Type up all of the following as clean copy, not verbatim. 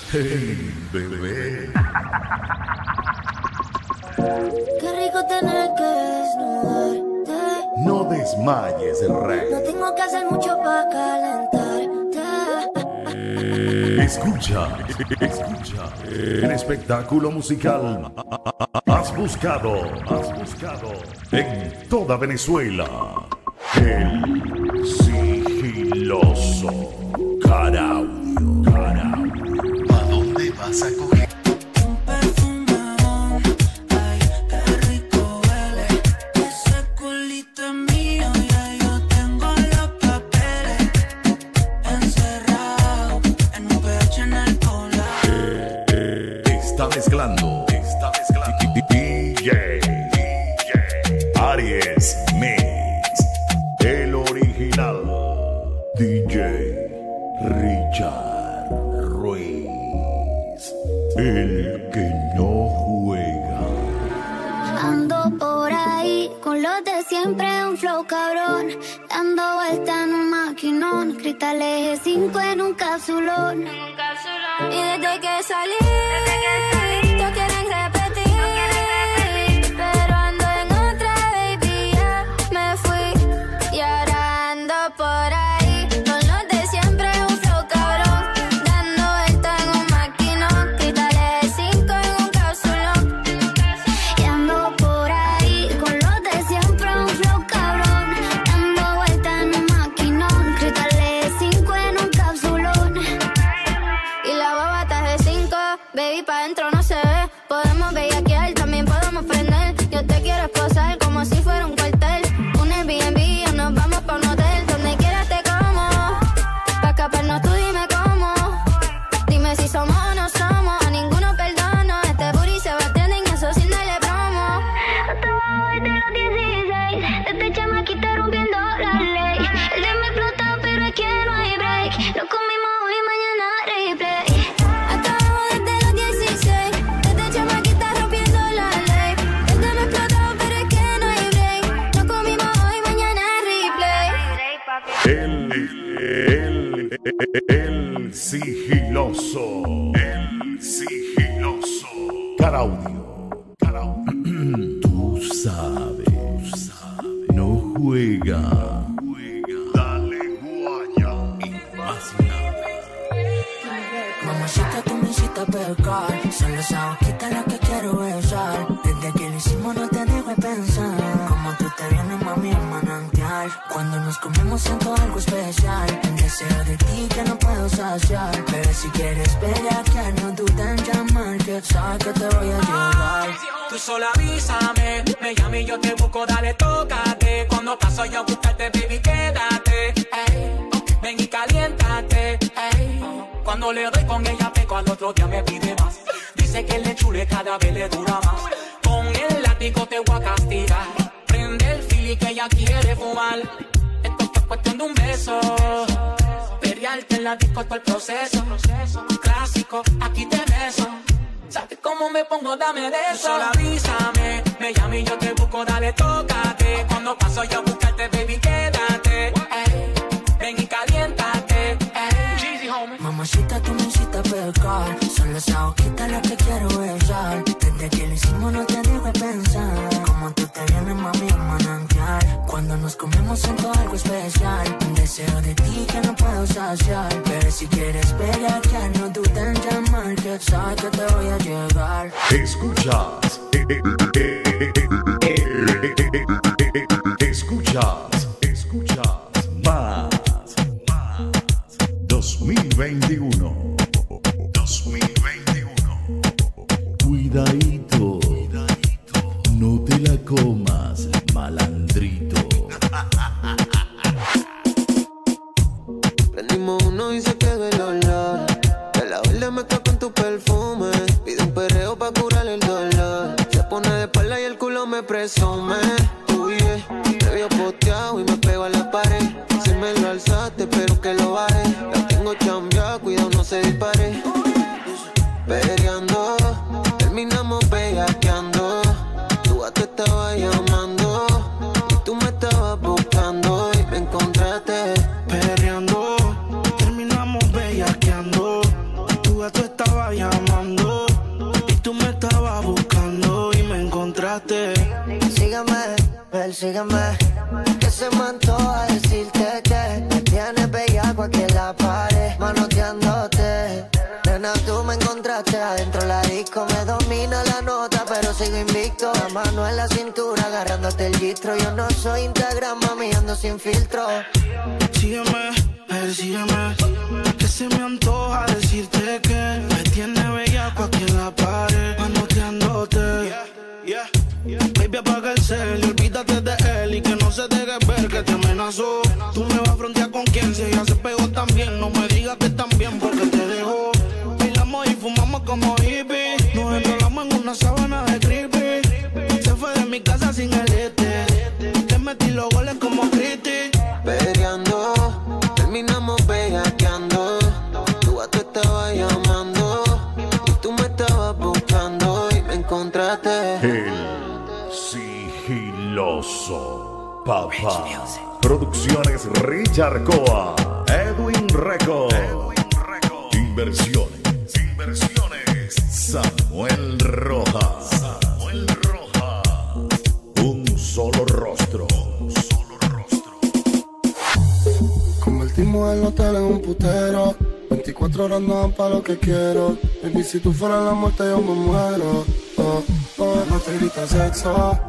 Hey, bebé. Qué rico tener que desnudarte. No desmayes, rey. No tengo que hacer mucho para calentarte. Escucha. El espectáculo musical has buscado en toda Venezuela. El sigiloso Caraudio. ¿A dónde vas a coger? Mezclando DJ Aries Mix, el original DJ Richard Ruiz, el que no juega. Ando por ahí con los de siempre, un flow cabrón, dando vuelta en un maquinón, cristal eje 5 en un capsulón. Y desde que salí, todos quieren repetir, pero ando en otra, baby, ya me fui. Y ahora ando por ahí, con los de siempre, un flow cabrón, dando vuelta en un maquinón, cristales 5 en un cápsulón. Y ando por ahí, con los de siempre, un flow cabrón, dando vuelta en un maquinón, cristales 5 en un cápsulón. Y la baba está de 5, baby, pa' dentro no se ve. Podemos bellaquear, también podemos prender. Yo te quiero esposar como si fuera un cuartel. Un Airbnb o nos vamos pa' un hotel. Donde quieras te como, pa' escaparnos tú dime cómo. Dime si somos o no somos, a ninguno perdono. Este booty se va a trending, eso sin darle promo. Estaba desde los 16, desde chamaquita rompiendo la ley. El de me explota, pero es que no hay break. Lo comimos hoy, mañana replay. Acabo desde los 16, desde chamaquita rompiendo la ley. El de me explota, pero es que no hay break. Lo comimos hoy, mañana replay. El sigiloso Caraudio. Tú sabes, no juega. Dale guaya y más nada. Mamacita, tú me hiciste pecar. Son los ojos las que quiero besar. Desde que lo hicimos no te dejo de pensar. Como tú te vienes, mami, en manantial. Cuando nos comemos siento algo especial. Un deseo de ti que no puedo saciar. Pero si quieres bellaquear, no dudes en llamar, que sabes que te voy a llevar. Tú solo avísame, me llame y yo te busco, dale, tócate. Cuando paso yo a buscarte, baby, quédate. Ey, ven y caliéntate. Ey, cuando le doy con ella peco, al otro día me pide más. Dice que le chule cada vez le dura más. Con el látigo te voy a castigar. Prende el fili que ella quiere fumar. Esto es cuestión de un beso. Periarte en la disco todo el proceso. Clásico, aquí te beso. ¿Sabes cómo me pongo? Dame de eso. Solo avísame, me llame y yo te busco, dale, tócate. Cuando paso yo a buscarte, baby, quédate. Ey, ven y caliéntate. Ey, Jeezy, homie. Mamacita, tú me hiciste pecar. Son las hojitas las que quiero besar. Desde que lo hicimos no te dejo de pensar. Como tú te vienes, mami, en manantial. Cuando nos comemos siento algo especial. Un deseo de ti que no puedo saciar. Pero si quieres bellaquear, no dudes en llamar, que sabes que te voy a llegar. Escuchas más 2021. Cuidadito, no te la comas, malandrito. Prendimos uno y se quedó el olor. De la verde mezcla con tu perfume. Pide un perreo pa' curar el dolor. Se pone de espalda y el culo me presume. Uy, te veo posteado y me pego a la pared. Si me lo alzaste, pero que lo baje. La tengo chambeada, cuidado no se dispare. Peleando, terminamos sígueme, que se me antoja decirte que me tienes bellaco aquí en la pared, manoteándote. Nena, tú me encontraste adentro la disco, me domina la nota, pero sigo invicto. La mano en la cintura, agarrándote el gistro. Yo no soy Instagram, mami, ando sin filtro. Sígueme, sígueme, que se me antoja decirte que me tiene bellaco aquí en la pared, manoteándote. Baby, apaga el cel y olvídate de él y que no se deje ver que te amenazó. Tú me vas a frontear con quien si ella se pegó también. No me digas que también porque te dejó. Bailamos y fumamos como hippies. Nos enrolamos en una sábana de creepy. Se fue de mi casa sin el te metí los goles como Cristi. Peleando, terminamos bellaqueando. Tú a ti estabas llamando y tú me estabas buscando y me encontraste. El sigiloso papá. Producciones Richard Coa, Edwin Record. Inversiones Samuel Rojas. Un solo rostro. Convertimos el hotel en un putero. 24 horas andaban pa' lo que quiero. Baby, si tú fueras la muerte yo me muero. No te gritas sexo.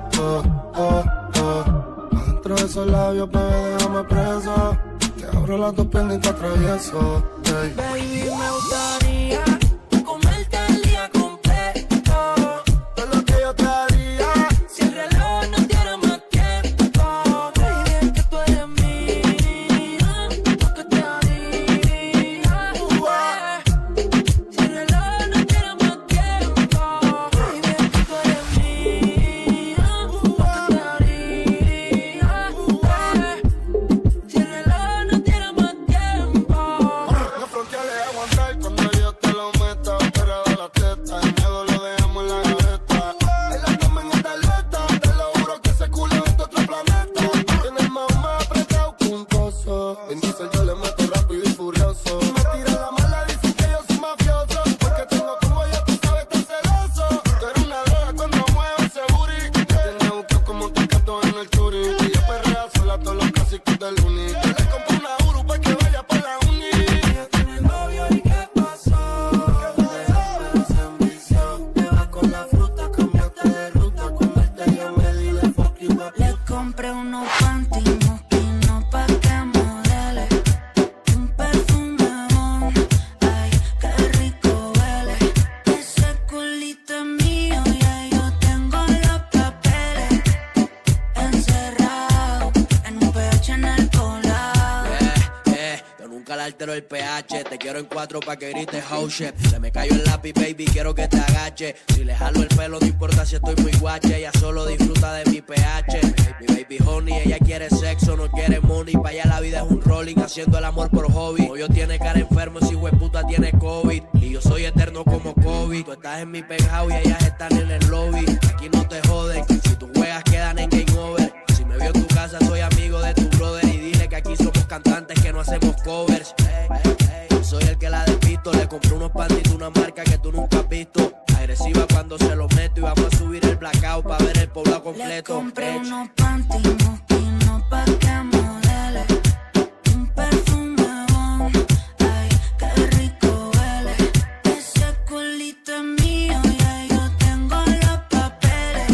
Adentro de esos labios, bebé, déjame preso. Te abro las dos piernas y te atravieso. Hey. Baby, me gustaría comerte el día completo. Todo lo que yo te haría. Si el reloj no tiene más tiempo. Baby, es que tú eres mía. Lo que te haría. Si el reloj no tiene más tiempo. Baby, es que tú eres mía. Lo que te haría. Si el reloj no tiene más tiempo. La frontera le aguantar cuando yo te lo meta. Pero de la teta, el miedo lo dejamos en la gaveta. Él la toma en esta atleta. Te lo juro que ese culo es de otro planeta. Tiene el más apretado que un coso. En diesel yo le meto rápido y furioso. Me tira la mala, dicen que yo soy mafioso. Porque tengo como ya tú sabes, tan celoso. Tú eres una droga cuando muevo ese booty. Me tienes buscado como un tecato en el churi. Y yo perrea sola todos los clásicos del uni. Yo le compro una Uru pa' que vaya pa' la uni. Novio, ¿y qué pasó? Pero se envició. Te vas con la fruta, cambiaste de ruta. Cuando él te llame, dile fuck you, papi. Le compré unos panties mosquinos pa' que modele. Un perfume bon, ay, qué rico huele. Ese culito es mío y ahí yo tengo los papeles. Encerrado en un PH en el colado. Yo nunca le altero el pH. Te quiero en 4 pa' que grites oh shit. Se me cayó el lápiz, baby, quiero que te agache. Si le jalo el pelo, no importa si estoy muy guache. Ella solo disfruta de mi pH. Mi baby honey, ella quiere sexo, no quiere money. Pa' allá la vida es un rolling, haciendo el amor por hobby. Novio tiene cara enfermo, si hueputa tiene COVID. Y yo soy eterno como COVID. Tú estás en mi penthouse y ellas están en el lobby. Aquí no te joden, si tus juegas quedan en game over. Si me vio en tu casa, soy amigo de tu brother. Y dile que aquí somos cantantes que no hacemos covers. Yo soy el que la despisto. Le compré unos panties de una marca que tú nunca has visto. Agresiva cuando se lo meto y vamos a subir el blackout pa' ver el poblado Le completo. compré unos panties mosquinos pa' que modele. Un perfume bon, ay, qué rico huele. Ese culito es mío y ahí yo tengo los papeles.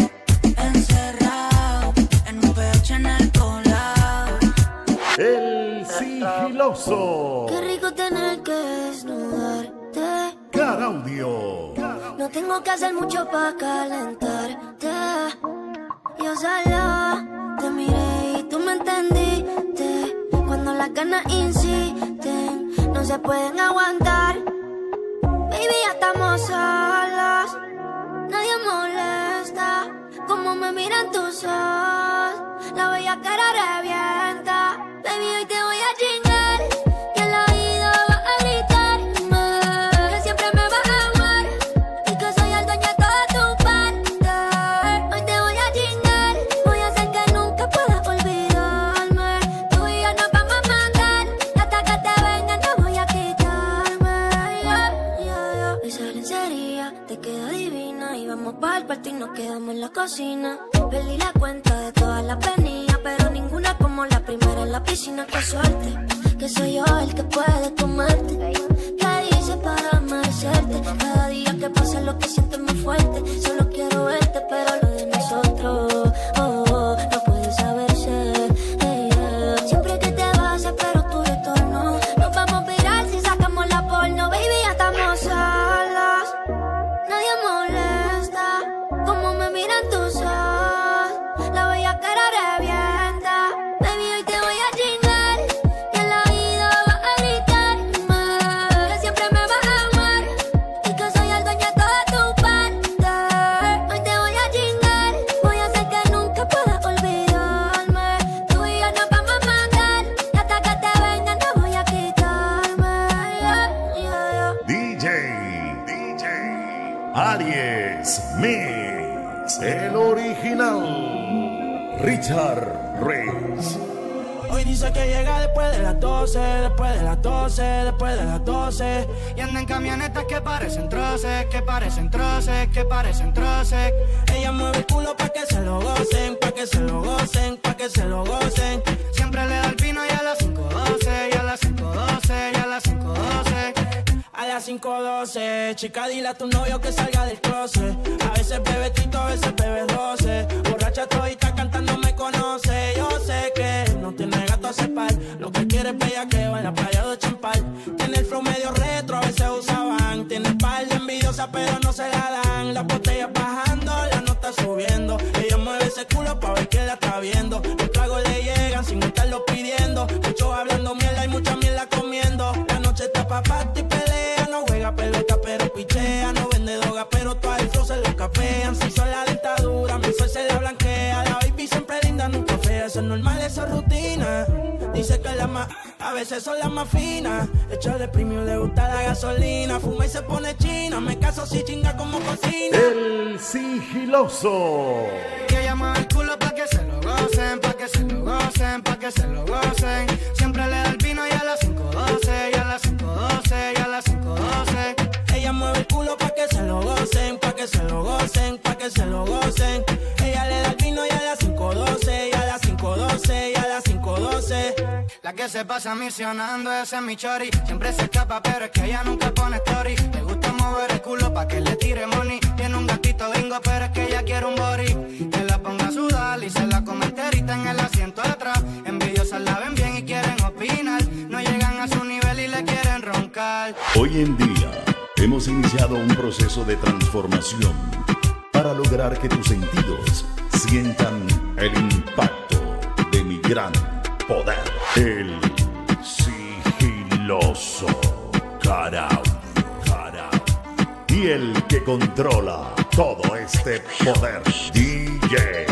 Encerrado en un PH en el colado. El sigiloso. Qué rico tener que desnudarte. Caraudio. No tengo que hacer mucho pa' calentarte. Yo solo te miré y tú me entendiste. Cuando las ganas insisten, no se pueden aguantar. Baby, ya estamos solos. Nadie molesta. Como me miran tus ojos, la bella cara revienta. Baby, hoy te voy a chingar y al oído vas a gritarme que siempre me vas a amar y que soy el dueño de toda tu parte. Hoy te voy a chingar, voy a hacer que nunca puedas olvidarme. Tú y yo nos vamos a matar y hasta que te vengan no voy a quitarme. Esa lencería te queda divina y vamos pa'l party y nos quedamos en la cocina. Perdí la cuenta de todas las venidas, pero ninguna como la primera en la piscina. Qué suerte, que soy yo el que puede comerte. ¿Qué hice para merecerte? Cada día que pasa lo que siento es más fuerte. Solo quiero verte, pero lo de nosotros, no puede saberse. Siempre que te vas espero tu retorno. Nos vamos a virar si sacamos la porno. Baby, ya estamos solos, nadie molesta. Como me miran tus ojos, la bella cara revienta. Baby, hoy te voy a chingar y en la vida vas a gritarme que siempre me vas a amar y que soy el dueño de toda tu parte. Hoy te voy a chingar, voy a hacer que nunca puedas olvidarme. Tú y yo nos vamos a matar y hasta que te vengan no voy a quitarme. DJ Aries Mix, el original. Richard Reyes. Hoy dice que llega después de las 12, después de las 12, después de las 12. Y anda en camionetas que parecen troces, que parecen troces, que parecen troces. Ella mueve el culo pa' que se lo gocen, pa' que se lo gocen, pa' que se lo gocen. Siempre le da el vino y a las 5:12, y a las 5:12, y a las 5:12. A las 5:12, chica, dile a tu novio que salga del closet. A veces bebe tito, a veces bebe roce. Borracha todita cantando me conoce. Yo sé que no tiene gato a cepar. Lo que quiere es bellaqueo en la playa de Champal. Tiene el flow medio retro, a veces usaban. Tiene el par de envidiosa, pero no se la dan. Las botellas bajando, la nota subiendo. Ella mueve ese culo pa' ver que la está viendo. Los tragos le llegan sin estarlo pidiendo. Muchos hablando mierda y mucha mierda comiendo. La noche está pa' party y pelea. No juega pelota pero pichea. No vende droga pero todo el flow se lo capean. Si son la dentadura, mi sol se la blanquea. La baby siempre linda, nunca fea. Eso es normal, esa rutina. Dice que a veces son las más finas. Echarle premium, le gusta la gasolina. Fuma y se pone china. Me caso si chinga como cocina. El sigiloso. Y ella mueve el culo pa' que se lo gocen, pa' que se lo gocen, pa' que se lo gocen. Siempre le da el vino y a las 5:12, y a las 5:12, y a las 5:12. Ella mueve el culo pa' que se lo gocen, pa' que se lo gocen, pa' que se lo gocen. Ella le da el vino y a las 5:12, y a las 5:12, y a las 5:12. La que se pasa misionando, ese es mi chori. Siempre se escapa, pero es que ella nunca pone story. Le gusta mover el culo pa' que le tire money. Tiene un gatito gringo, pero es que ella quiere un body. Que la ponga a sudar y se la come enterita en el asiento de atrás. Envidiosas la ven bien y quieren opinar. No llegan a su nivel y le quieren roncar. Hoy en día hemos iniciado un proceso de transformación para lograr que tus sentidos sientan el impacto de mi gran poder. El sigiloso Caraudio. Y el que controla todo este poder. DJ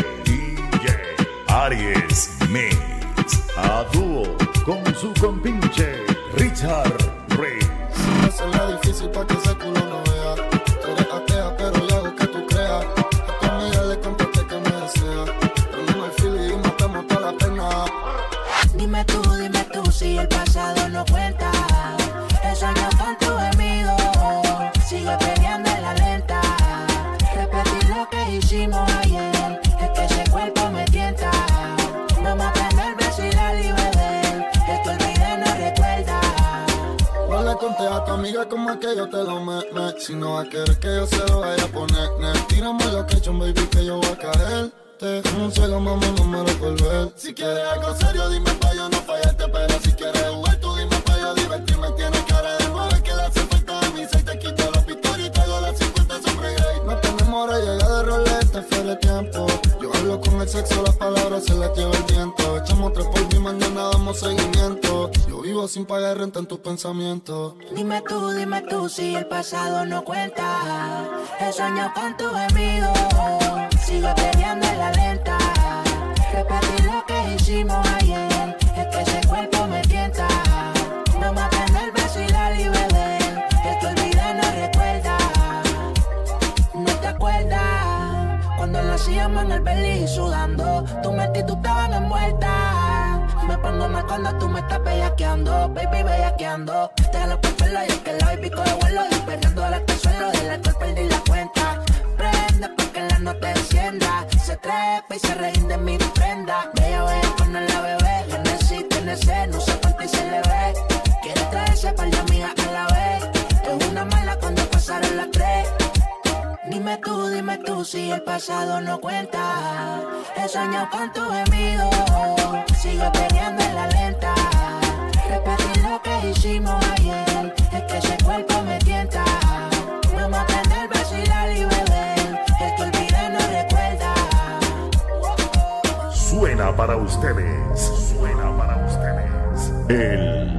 Aries Mix. A dúo con su compinche Richard Reyes. Hacerla difícil pa' que ese culo no vea. Tú eres atea, pero yo hago que tú creas. A tu amiga le contaste que me desea. Prendemos el filo y matamos toda la pena. Dime tú si el pasado no cuenta. Eso no con tu gemido. Sigue peleando en la lenta. Repetir lo que hicimos ayer. Es que ese cuerpo me tienta. Vamos a aprender, vacilar y beber. Que te olvidé, no recuerda. No le conté a tu amiga como es que yo te lo me. Si no va a querer que yo se lo vaya a poner. Tírame lo que he hecho, baby, que yo voy a caer. Un cielo, mamá, no me lo volver. Si quieres algo serio, dime pa' yo no fallarte. Pero si quieres jugar, tú dime pa' yo divertirme. Tienes cara de mujer que le hace falta a mí. Si te quito los pictores y traigo las 50 sobre Grey. No tenemos hora, llega de roleta, fiel de tiempo. Yo hablo con el sexo, las palabras se las lleva el viento. Echamos 3 por mí, mañana damos seguimiento. Yo vivo sin pagar renta en tus pensamientos. Dime tú si el pasado no cuenta. He soñado con tu gemido. Sigo peleando en la lenta. Repetir lo que hicimos ayer. Es que ese cuerpo me tienta. Vamos a aprender, vacilar y beber. Que te olvidé, no recuerda. No te acuerdas cuando lo hacíamos en el belly sudando. Tu mente y tú estaban envueltas. Me pongo más cuando tú me estás bellaqueando. Baby, bellaqueando. Déjalo por pelo y es que la baby coge vuelo. Y perdiendo el suelo del alcohol perdí la cuenta. prende porque la nota encienda. Se trepa y se rinde mi prenda. Bella, bella, con la bebé. Le necesito no sé cuánto y se le ve. Quiere traerse par de amigas a la vez. Es una mala cuando pasaron las 3. Dime tú si el pasado no cuenta. He soñado con tu gemido. Sigo peleando en la lenta. Repetir lo que hicimos ayer. Es que ese cuerpo me tienta. Vamos a aprender, vacilar y beber. El que olvida no recuerda. Suena para ustedes. Suena para ustedes. El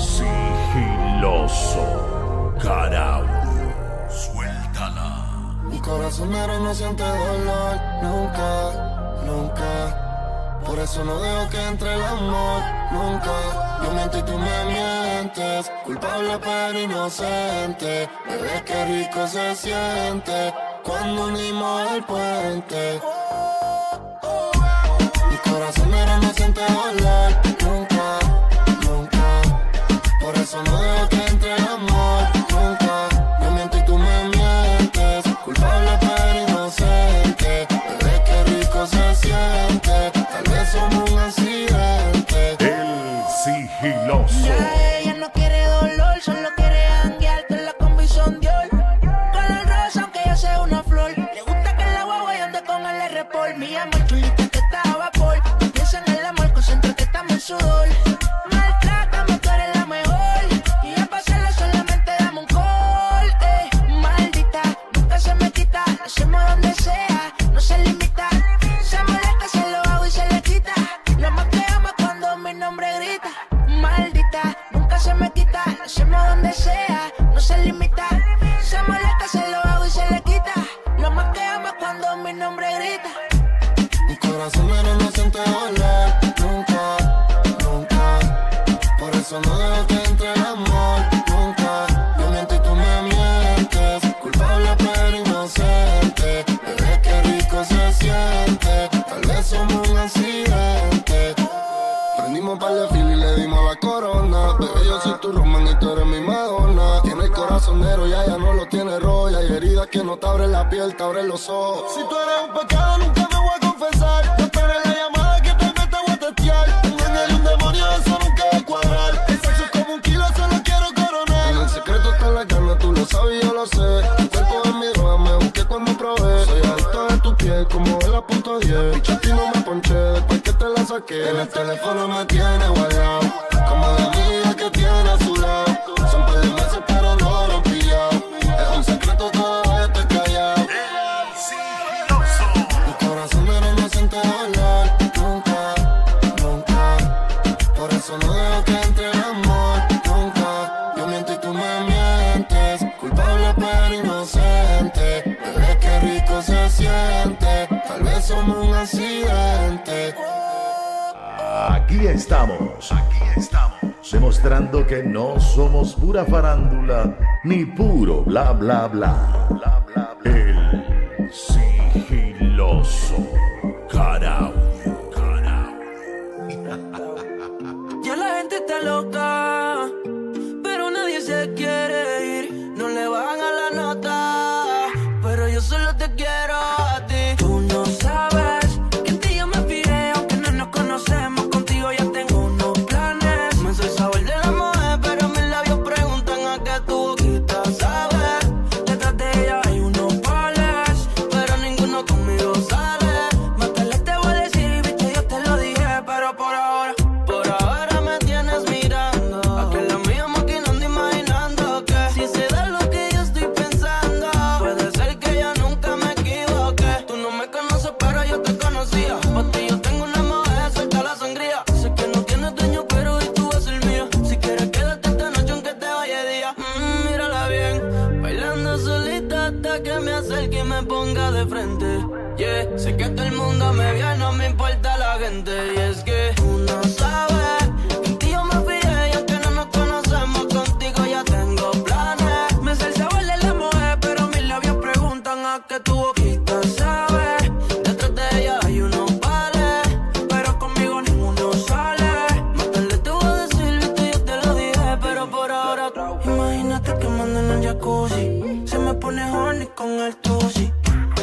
sigiloso Caraudio. Suéltala. Mi corazonero no siente dolor, nunca, nunca. Por eso no dejo que entre el amor, nunca. Yo miento y tú me mientes, culpable pero inocente. Bebé, qué rico se siente cuando unimos el puente. Mi corazonero no siente dolor, nunca, nunca. Por eso no dejo que entre el amor, nunca. Yo miento y tú me mientes, culpable pero inocente. Bebé, qué rico se siente, tal vez somos un accidente. El sigiloso. Ya ella no quiere dolor, solo quiere janguearte la combi son Dior. Con el rosa aunque yo sea una flor. Le gusta que la guagua y ande con el R-Pol. Mi amor chulita que está a vapor. Piensa en el amor, concentra que estamos en sudor. Maltrátame, tú eres la mejor. Y a pasarla solamente dame un call. Maldita, nunca se me quita. Lo hacemos donde sea, no se limita. Se molesta, se lo hago y se le quita. Lo más que ama cuando mi nombre grita. Maldita, nunca se me quita. Lo hacemos donde sea, no se limita. Se molesta, se lo hago y se le quita. Lo más que ama cuando mi nombre grita. Mi corazonero no siente dolor, nunca, nunca. Por eso no dejo que entre el amor, nunca. Yo miento y tú me mientes, culpable pero inocente. Bebé, qué rico se siente, tal vez somos un accidente. Prendimos par de fil y le dimos la corona. Bebé, yo soy tu Roman y tú eres mi Madonna. Tiene el corazonero y ella no lo tiene rojo. Y hay heridas que no te abren la piel, te abren los ojos. Si tú eres un pecado nunca me voy a confesar. No esperes la llamada que tal vez te voy a testear. Un ángel y un demonio, eso nunca va a cuadrar. El sexo es como un kilo, solo quiero coronar. En el secreto está la gana, tú lo sabes y yo lo sé. Tu cuerpo es mi droga, me busqué cuando probé. Soy adicto de tu piel, como el a punto 10. Bicho, a ti no me ponché después que te la saqué. En el teléfono me tiene guardado, como la amiga que tiene a su lado. Son par de meses pero no lo han pillado. Es un secreto, todavía estoy callado. Mi corazonero no siente dolor, nunca, nunca. Por eso no dejo que entre el amor, nunca. Yo miento y tú me mientes, culpable pero inocente. Bebé, qué rico se siente, tal vez somos un accidente. Aquí estamos, demostrando que no somos pura farándula ni puro bla bla bla. El sigiloso Caraudio. Ya la gente está loca, pero nadie se quiere ir. No le bajan a la nota, pero yo solo te quiero a ti. Tú no sabes que en ti yo me fijé, aunque no nos conocemos. Contigo ya tengo unos planes. Me soy sabor de la mujer, pero mis labios preguntan a qué tu boquita sabe. Detrás de ella hay unos pales, pero ninguno conmigo sale. Más tarde te voy a decir, bicho, yo te lo dije, pero por ahora me tienes mirando. Aquel amigo maquinando, imaginando que si se da lo que yo estoy pensando, puede ser que yo nunca me equivoque. Tú no me conoces, pero yo te conocía. Por ti yo tengo una mujer, suelta la sangría. Sé que no tienes dueño, pero hoy tú vas a ser mío. Si quieres quédate esta noche aunque te vaya de día. Mírala bien, bailando solita hasta que me acerque y me ponga de frente. Yeah, sé que todo el mundo me ve, no me importa la gente. Y es que tú no sabes que en ti yo me fijé y aunque no nos conocemos, contigo ya tengo planes. Me sé el sabor de la mujer, pero mis labios preguntan a qué tu boquita sabe. Detrás de ella hay unos pales, pero conmigo ninguno sale. Más tarde te voy a decir, viste, yo te lo dije, pero por ahora imagínate que mando en el jacuzzi. Se me pone horny con el tusi.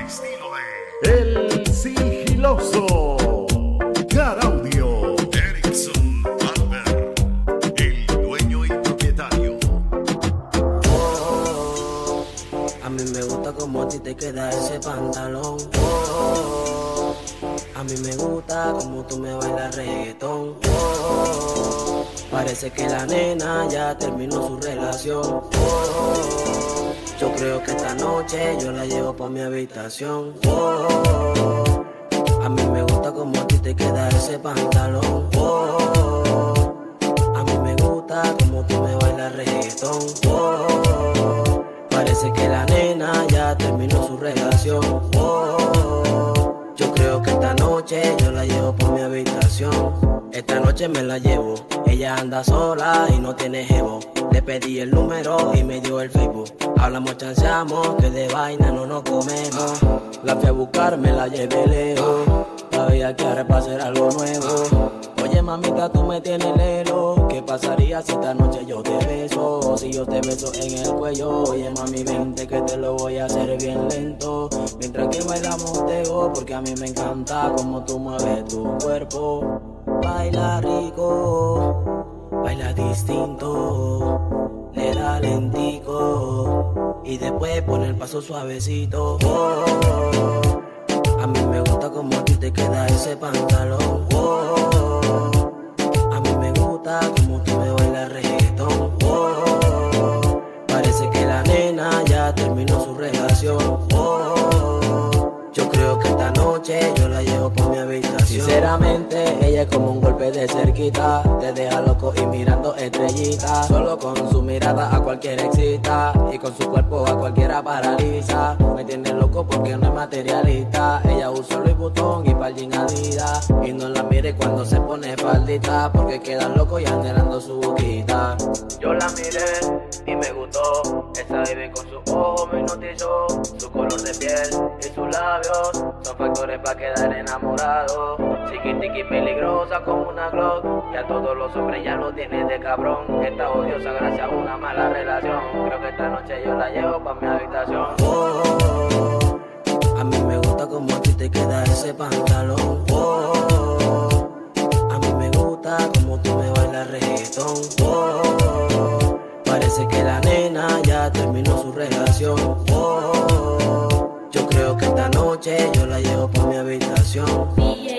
El sigiloso Garaudio. Erickson Albert, el dueño y propietario. A mí me gusta como a ti te queda ese pantalón. A mí me gusta como tú me bailas reggaetón. Parece que la nena ya terminó su relación. Yo creo que esta noche yo la llevo pa' mi habitación. A mí me gusta como a ti te queda ese pantalón. A mí me gusta como tú me bailas reggaetón. Parece que la nena ya terminó su relación. Yo creo que esta noche yo la llevo por mi habitación. Esta noche me la llevo. Ella anda sola y no tiene jevo. Le pedí el número y me dio el Facebook. Hablamos, chanceamos, que de vaina no nos comemos. La fui a buscar, me la llevé lejos. Todavía quiere para hacer algo nuevo. Oye, mamita, tú me tienes lelo. ¿Qué pasaría si esta noche yo te beso? O si yo te beso en el cuello. Oye, mami, vente que te lo voy a hacer bien lento. Mientras que bailamos tego, porque a mí me encanta como tú mueves tu cuerpo. Baila rico, baila distinto, le da lentico y después pone el paso suavecito. A mí me gusta como a ti te queda ese pantalón. A mí me gusta como tú me bailas reggaetón. Parece que la nena ya terminó su relación. Yo creo que esta noche yo la llevo por mi habitación. Sinceramente, ella es como un golpe de cerquita. Te deja loco y mirando estrellitas. Solo con su mirada a cualquiera excita. Y con su cuerpo a cualquiera paraliza. Me tiene loco porque no es materialista. Ella usa Louis Vuitton y Palgin Adidas. Y no la mire cuando se pone faldita, porque queda loco y anhelando su boquita. Yo la miré y me gustó. Esa baby con sus ojos me hipnotizó. Su color de piel y sus labios son factores para quedar enamorado. Chiquitiqui peligrosa como una Glock. Y a todos los hombres ya lo tiene de cabrón. Está odiosa gracias a una mala relación. Creo que esta noche yo la llevo pa' mi habitación. A mí me gusta como a ti te queda ese pantalón. A mí me gusta como tú me bailas reggaetón. Parece que la nena ya terminó su relación. Yo creo que esta noche yo la llevo por mi habitación.